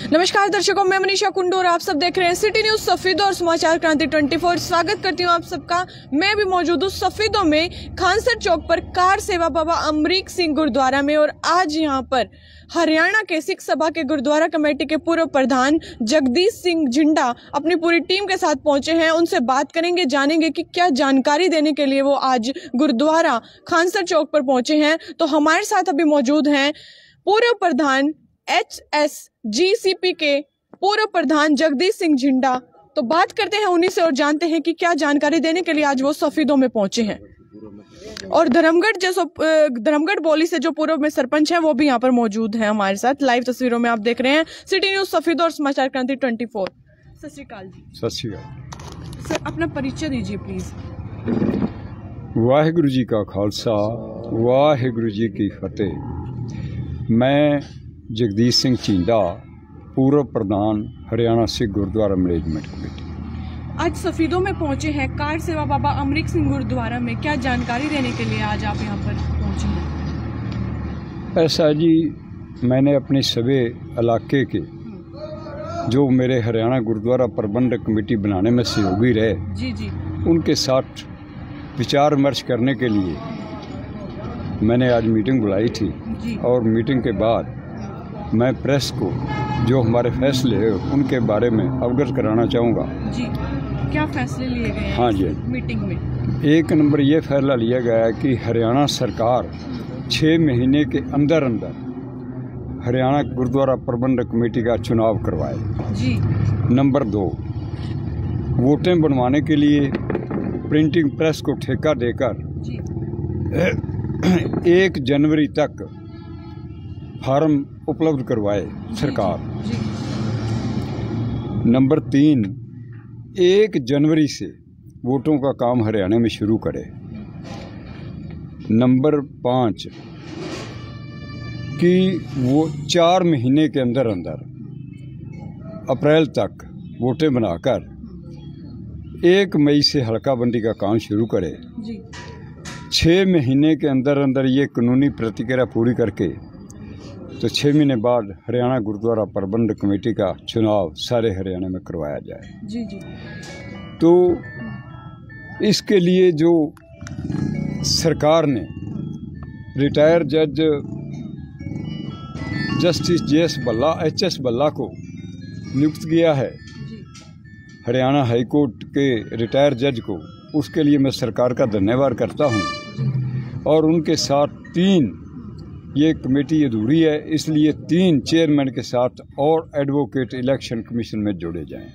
नमस्कार दर्शकों, मैं मनीषा कुंडू और आप सब देख रहे हैं सिटी न्यूज सफेदों और समाचार क्रांति 24। स्वागत करती हूं आप सबका। मैं भी मौजूद हूं सफेदों में खानसर चौक पर कार सेवा बाबा अमरीक सिंह गुरुद्वारा में। और आज यहां पर हरियाणा के सिख सभा के गुरुद्वारा कमेटी के पूर्व प्रधान जगदीश सिंह झिंडा अपनी पूरी टीम के साथ पहुंचे हैं। उनसे बात करेंगे, जानेंगे कि क्या जानकारी देने के लिए वो आज गुरुद्वारा खानसर चौक पर पहुंचे हैं। तो हमारे साथ अभी मौजूद हैं पूर्व प्रधान HSGCP के पूर्व प्रधान जगदीश सिंह झिंडा। तो बात करते हैं उन्हीं से और जानते हैं कि क्या जानकारी देने के लिए आज वो सफेदों में पहुंचे हैं। और धर्मगढ़ बोली से जो पूर्व में सरपंच है वो भी यहाँ पर मौजूद है हमारे साथ। लाइव तस्वीरों में आप देख रहे हैं सिटी न्यूज सफेदों और समाचार क्रांति 24। सत श्री अकाल जी। सत श्री अकाल सर, अपना परिचय दीजिए प्लीज। वाहिगुरु जी का खालसा, वाहिगुरु जी की फतेह। मैं जगदीश सिंह झिंडा, पूर्व प्रधान हरियाणा सिख गुरुद्वारा मैनेजमेंट कमेटी। आज सफेदों में पहुंचे हैं कार सेवा बाबा अमरीक सिंह गुरुद्वारा में। क्या जानकारी देने के लिए आज आप यहाँ पर पहुंचे हैं? ऐसा जी, मैंने अपने सभी इलाके के जो मेरे हरियाणा गुरुद्वारा प्रबंधक कमेटी बनाने में सहयोगी रहे जी, उनके साथ विचार विमर्श करने के लिए मैंने आज मीटिंग बुलाई थी जी। और मीटिंग के बाद मैं प्रेस को जो हमारे फैसले हैं उनके बारे में अवगत कराना चाहूँगा जी। क्या फैसले लिए गए हैं? हाँ जी, मीटिंग में एक नंबर ये फैसला लिया गया है कि हरियाणा सरकार 6 महीने के अंदर हरियाणा गुरुद्वारा प्रबंधक कमेटी का चुनाव करवाए जी। नंबर 2, वोटें बनवाने के लिए प्रिंटिंग प्रेस को ठेका देकर जी। 1 जनवरी तक फार्म उपलब्ध करवाए सरकार। जी। नंबर 3, 1 जनवरी से वोटों का काम हरियाणा में शुरू करे। नंबर 5 कि वो 4 महीने के अंदर अप्रैल तक वोटें बनाकर 1 मई से हल्का बंदी का काम शुरू करे जी। 6 महीने के अंदर ये कानूनी प्रतिक्रिया पूरी करके तो 6 महीने बाद हरियाणा गुरुद्वारा प्रबंधक कमेटी का चुनाव सारे हरियाणा में करवाया जाए जी। तो इसके लिए जो सरकार ने रिटायर जज justice JS Bhalla HS Bhalla को नियुक्त किया है हरियाणा हाई कोर्ट के रिटायर जज को, उसके लिए मैं सरकार का धन्यवाद करता हूं। और उनके साथ 3 ये कमेटी अधूरी है, इसलिए 3 चेयरमैन के साथ और एडवोकेट इलेक्शन कमीशन में जोड़े जाएं।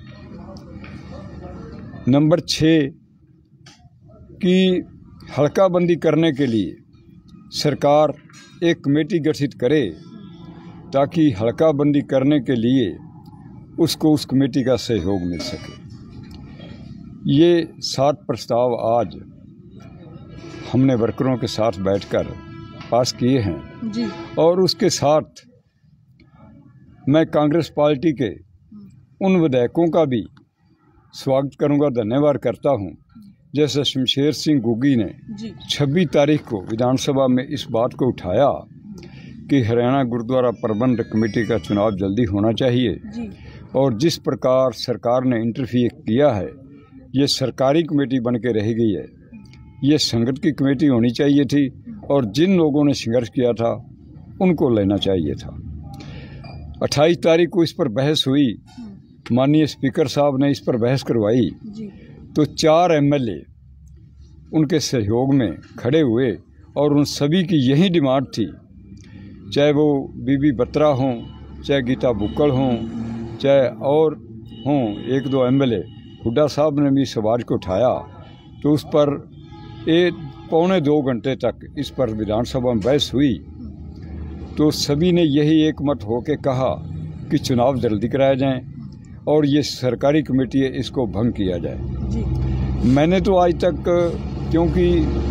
नंबर 6 कि हल्का बंदी करने के लिए सरकार एक कमेटी गठित करे ताकि हल्का बंदी करने के लिए उसको उस कमेटी का सहयोग मिल सके। ये 7 प्रस्ताव आज हमने वर्करों के साथ बैठकर पास किए हैं जी। और उसके साथ मैं कांग्रेस पार्टी के उन विधायकों का भी स्वागत करूंगा, धन्यवाद करता हूं। जैसे शमशेर सिंह गोगी ने 26 तारीख को विधानसभा में इस बात को उठाया कि हरियाणा गुरुद्वारा प्रबंधक कमेटी का चुनाव जल्दी होना चाहिए जी। और जिस प्रकार सरकार ने इंटरफियर किया है, ये सरकारी कमेटी बन के रह गई है। ये संगत की कमेटी होनी चाहिए थी और जिन लोगों ने संघर्ष किया था उनको लेना चाहिए था। 28 तारीख को इस पर बहस हुई, माननीय स्पीकर साहब ने इस पर बहस करवाई तो 4 MLA उनके सहयोग में खड़े हुए और उन सभी की यही डिमांड थी, चाहे वो बीबी बत्रा हों, चाहे गीता बुक्कड़ हों, चाहे और हों 1-2 MLA। हुड्डा साहब ने भी इस आवाज़ को उठाया तो उस पर 1-पौने-2 घंटे तक इस पर विधानसभा में बहस हुई। तो सभी ने यही एक मत होकर कहा कि चुनाव जल्दी कराया जाए और ये सरकारी कमेटी है इसको भंग किया जाए जी। मैंने तो आज तक, क्योंकि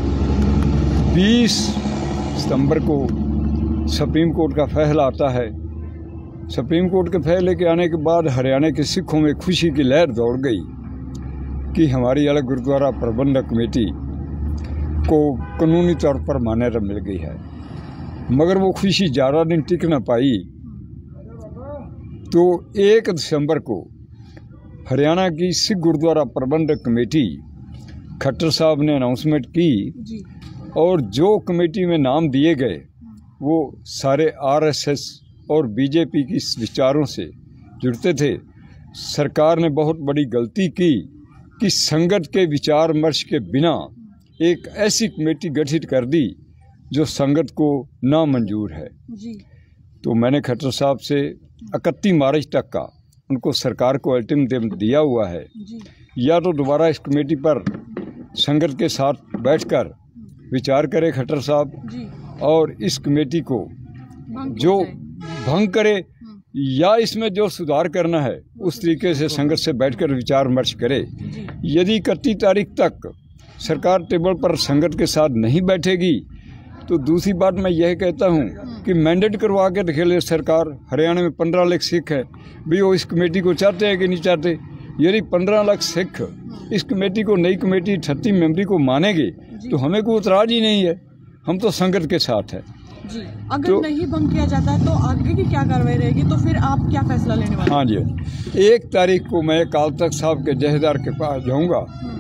20 सितंबर को सुप्रीम कोर्ट का फैसला आता है, सुप्रीम कोर्ट के फैसले के आने के बाद हरियाणा के सिखों में खुशी की लहर दौड़ गई कि हमारी अलग गुरुद्वारा प्रबंधक कमेटी को कानूनी तौर पर मान्यता मिल गई है। मगर वो खुशी ज़्यादा दिन टिक न पाई तो 1 दिसंबर को हरियाणा की सिख गुरुद्वारा प्रबंधक कमेटी खट्टर साहब ने अनाउंसमेंट की जी। और जो कमेटी में नाम दिए गए वो सारे आरएसएस और बीजेपी की विचारों से जुड़ते थे। सरकार ने बहुत बड़ी गलती की कि संगत के विचार विमर्श के बिना एक ऐसी कमेटी गठित कर दी जो संगत को नामंजूर है जी। तो मैंने खट्टर साहब से 31 मार्च तक का उनको सरकार को अल्टीमेटम दिया हुआ है जी। या तो दोबारा इस कमेटी पर संगत के साथ बैठकर विचार करे खट्टर साहब जी। और इस कमेटी को जो भंग करे या इसमें जो सुधार करना है उस तरीके से संगत से बैठकर विचार विमर्श करे। यदि 31 तारीख तक सरकार टेबल पर संगत के साथ नहीं बैठेगी तो दूसरी बात मैं यह कहता हूं कि मैंडेट करवा के दिखे ले सरकार। हरियाणा में 15 लाख सिख है, भी वो इस कमेटी को चाहते हैं कि नहीं चाहते। यदि 15 लाख सिख इस कमेटी को, नई कमेटी 38 मेंबरी को मानेंगे तो हमें कोई इतराज ही नहीं है, हम तो संगत के साथ है जी। अगर तो नहीं भंग किया जाता तो आगे की क्या कार्रवाई रहेगी, तो फिर आप क्या फैसला लेने वाले? हाँ जी, 1 तारीख को मैं अकाल तख्त साहब के जहेदार के पास जाऊंगा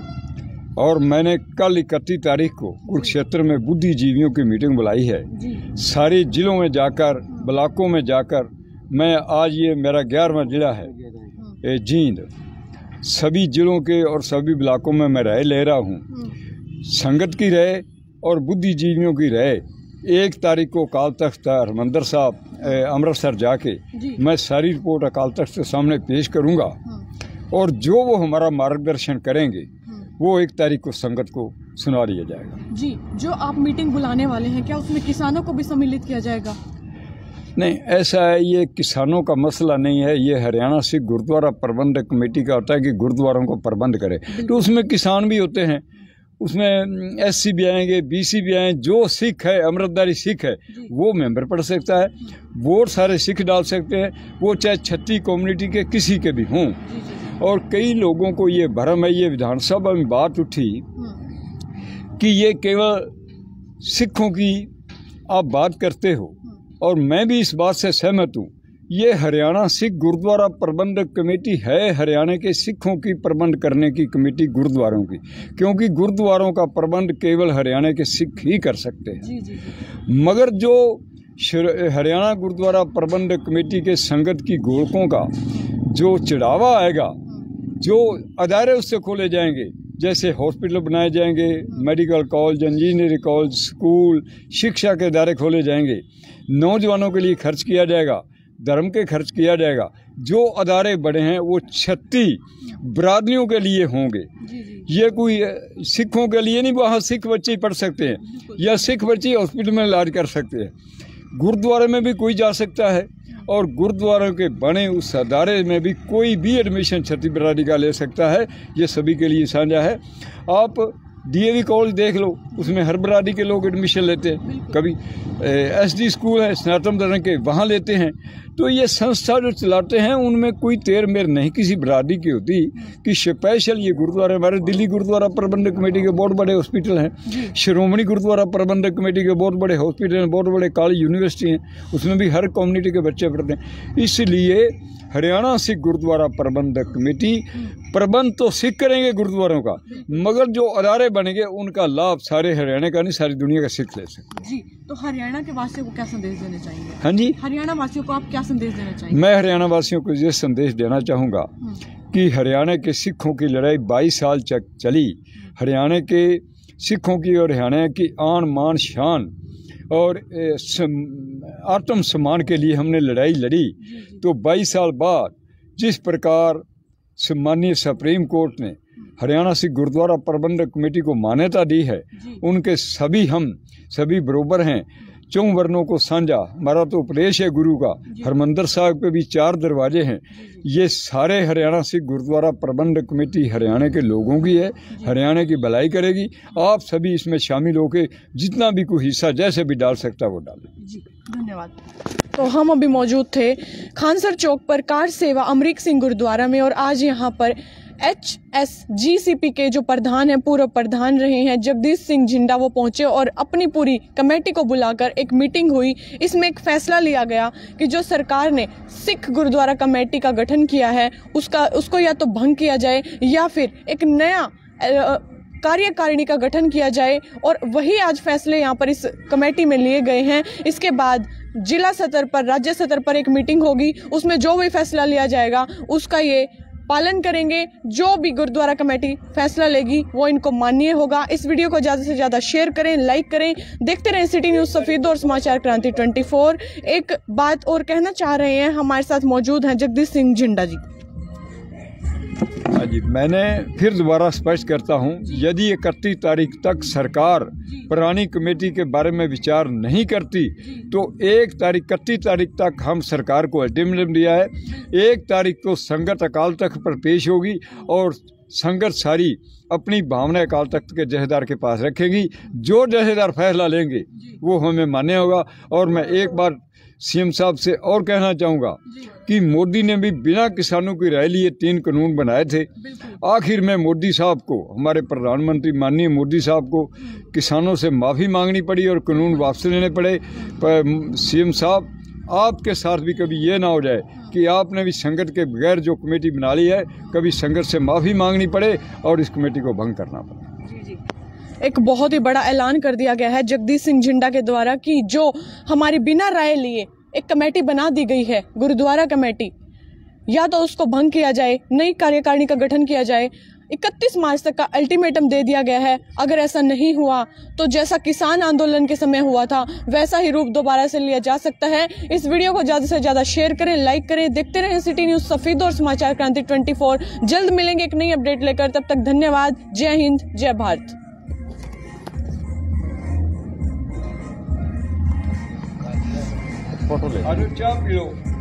और मैंने कल 31 तारीख को कुरुक्षेत्र में बुद्धिजीवियों की मीटिंग बुलाई है जी। सारे जिलों में जाकर, ब्लॉकों में जाकर, मैं आज ये मेरा 11वां जिला है जींद, सभी जिलों के और सभी ब्लॉकों में मैं राय ले रहा हूँ। संगत की राय और बुद्धिजीवियों की राय 1 तारीख को अकाल तख्त हरमंदर साहब अमृतसर जाके मैं सारी रिपोर्ट अकाल तख्त के सामने पेश करूँगा और जो वो हमारा मार्गदर्शन करेंगे वो 1 तारीख को संगत को सुना दिया जाएगा जी। जो आप मीटिंग बुलाने वाले हैं, क्या उसमें किसानों को भी सम्मिलित किया जाएगा? नहीं, ऐसा है, ये किसानों का मसला नहीं है। ये हरियाणा सिख गुरुद्वारा प्रबंधक कमेटी का होता है कि गुरुद्वारों को प्रबंध करे, तो उसमें किसान भी होते हैं, उसमें एससी भी आएंगे, बीसी भी आएंगे। जो सिख है, अमृतधारी सिख है, वो मेंबर पढ़ सकता है, वोट सारे सिख डाल सकते हैं, वो चाहे छत्ती कम्युनिटी के किसी के भी हों। और कई लोगों को ये भ्रम है, ये विधानसभा में बात उठी कि ये केवल सिखों की आप बात करते हो, और मैं भी इस बात से सहमत हूँ। ये हरियाणा सिख गुरुद्वारा प्रबंधक कमेटी है हरियाणा के सिखों की प्रबंध करने की कमेटी गुरुद्वारों की, क्योंकि गुरुद्वारों का प्रबंध केवल हरियाणा के सिख ही कर सकते हैं। मगर जो हरियाणा गुरुद्वारा प्रबंधक कमेटी के संगत की गोलकों का जो चढ़ावा आएगा, जो अदारे उससे खोले जाएंगे, जैसे हॉस्पिटल बनाए जाएंगे, medical college, engineering college, school, शिक्षा के अदारे खोले जाएंगे, नौजवानों के लिए खर्च किया जाएगा, धर्म के खर्च किया जाएगा। जो अदारे बड़े हैं वो 36 बरादरियों के लिए होंगे। ये कोई सिखों के लिए नहीं, वहाँ सिख बच्चे पढ़ सकते हैं या सिख बच्चे हॉस्पिटल में इलाज कर सकते हैं। गुरुद्वारे में भी कोई जा सकता है और गुरुद्वारों के बने उस अदारे में भी कोई भी एडमिशन छठी बरादरी का ले सकता है। ये सभी के लिए साझा है। आप डीएवी कॉलेज देख लो, उसमें हर बरादरी के लोग एडमिशन लेते हैं। कभी एसडी स्कूल है सनातन धर्म के, वहाँ लेते हैं। तो ये संस्था जो चलाते हैं उनमें कोई तेर मेर नहीं किसी बरादरी की होती कि स्पेशल ये गुरुद्वारा। हमारे दिल्ली गुरुद्वारा प्रबंधक कमेटी के बहुत बड़े हॉस्पिटल हैं, श्रोमणी गुरुद्वारा प्रबंधक कमेटी के बहुत बड़े हॉस्पिटल हैं, बहुत बड़े कॉलेज यूनिवर्सिटी हैं, उसमें भी हर कम्युनिटी के बच्चे पढ़ते हैं। इसलिए हरियाणा सिख गुरुद्वारा प्रबंधक कमेटी प्रबंध तो सिख करेंगे गुरुद्वारों का, मगर जो अदारे बनेंगे उनका लाभ सारे हरियाणा का नहीं सारी दुनिया का सिख ले सकते जी। तो हरियाणा के वासियों को क्या संदेश देना चाहेंगे? हाँ जी, हरियाणा वासियों को आप क्या संदेश देना चाहेंगे? मैं हरियाणा वासियों को ये संदेश देना चाहूँगा कि हरियाणा के सिखों की लड़ाई 22 साल चली। हरियाणा के सिखों की और हरियाणा की आन मान शान और आत्म सम्मान के लिए हमने लड़ाई लड़ी। तो 22 साल बाद जिस प्रकार सम्मानीय सुप्रीम कोर्ट ने हरियाणा सिख गुरुद्वारा प्रबंधक कमेटी को मान्यता दी है, उनके हम सभी बरोबर हैं। 4 वर्णों को साझा हमारा तो उपदेश है गुरु का। हरमंदर साहब पे भी 4 दरवाजे हैं। ये सारे हरियाणा सिख गुरुद्वारा प्रबंधक कमेटी हरियाणा के लोगों की है, हरियाणा की भलाई करेगी। आप सभी इसमें शामिल होकर जितना भी कोई हिस्सा जैसे भी डाल सकता है वो डालें। जी धन्यवाद। तो हम अभी मौजूद थे खानसर चौक पर कार सेवा अमरीक सिंह गुरुद्वारा में, और आज यहाँ पर HSGCP के जो प्रधान हैं, पूर्व प्रधान रहे हैं जगदीश सिंह जिंडा, वो पहुंचे और अपनी पूरी कमेटी को बुलाकर एक मीटिंग हुई। इसमें एक फैसला लिया गया कि जो सरकार ने सिख गुरुद्वारा कमेटी का गठन किया है उसको या तो भंग किया जाए या फिर एक नया कार्यकारिणी का गठन किया जाए। और वही आज फैसले यहाँ पर इस कमेटी में लिए गए हैं। इसके बाद जिला स्तर पर, राज्य स्तर पर एक मीटिंग होगी, उसमें जो भी फैसला लिया जाएगा उसका ये पालन करेंगे। जो भी गुरुद्वारा कमेटी फैसला लेगी वो इनको मान्य होगा। इस वीडियो को ज़्यादा से ज़्यादा शेयर करें, लाइक करें, देखते रहें सिटी न्यूज़ सफेद और समाचार क्रांति 24। एक बात और कहना चाह रहे हैं, हमारे साथ मौजूद हैं जगदीश सिंह जिंडा जी। हाँ जी, मैंने फिर दोबारा स्पष्ट करता हूँ, यदि 31 तारीख तक सरकार पुरानी कमेटी के बारे में विचार नहीं करती तो 31 तारीख तक हम सरकार को अल्टीमेटम दिया है। 1 तारीख को संगत अकाल तख्त पर पेश होगी और संगत सारी अपनी भावना अकाल तख्त के जथेदार के पास रखेगी। जो जथेदार फैसला लेंगे वो हमें मान्य होगा। और मैं एक बार सीएम साहब से और कहना चाहूँगा कि मोदी ने भी बिना किसानों की राय लिए 3 कानून बनाए थे। आखिर में मोदी साहब को, हमारे प्रधानमंत्री माननीय मोदी साहब को किसानों से माफ़ी मांगनी पड़ी और कानून वापस लेने पड़े। पर सीएम साहब, आपके साथ भी कभी ये ना हो जाए कि आपने भी संगत के बगैर जो कमेटी बना ली है, कभी संगत से माफ़ी मांगनी पड़े और इस कमेटी को भंग करना पड़े। एक बहुत ही बड़ा ऐलान कर दिया गया है जगदीश सिंह जिंडा के द्वारा कि जो हमारी बिना राय लिए एक कमेटी बना दी गई है गुरुद्वारा कमेटी, या तो उसको भंग किया जाए, नई कार्यकारिणी का गठन किया जाए। 31 मार्च तक का अल्टीमेटम दे दिया गया है। अगर ऐसा नहीं हुआ तो जैसा किसान आंदोलन के समय हुआ था वैसा ही रूप दोबारा से लिया जा सकता है। इस वीडियो को ज़्यादा से ज़्यादा शेयर करें, लाइक करें, देखते रहें सिटी न्यूज़ सफेद और समाचार क्रांति 24। जल्द मिलेंगे एक नई अपडेट लेकर, तब तक धन्यवाद। जय हिंद, जय भारत। फोटो ले, चाय पी लो।